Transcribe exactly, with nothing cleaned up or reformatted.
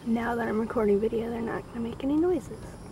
Now that I'm recording video, they're not going to make any noises.